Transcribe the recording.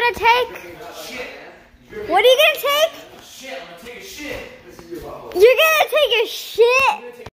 gonna take? What are you gonna take? Shit, I'm gonna take a shit. You're gonna take a shit?